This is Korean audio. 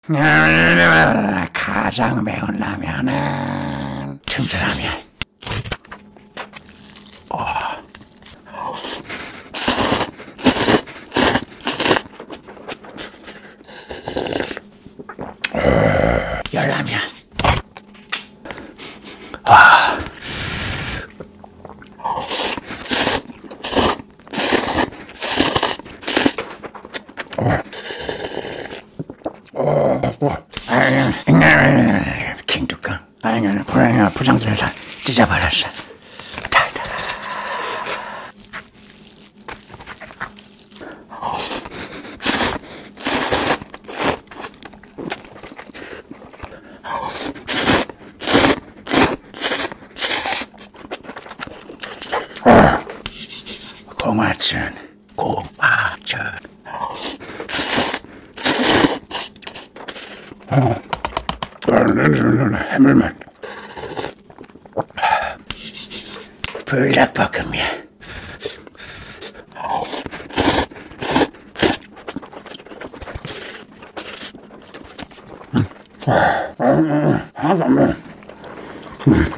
가장 매운 라면은 틈새라면. 열라면. 킹뚜껑. 아니면 고양이가 부장들에서 찢어버렸어. 공화천, 공화천. 해물맛. 불닭볶음면. 하나도 안 매.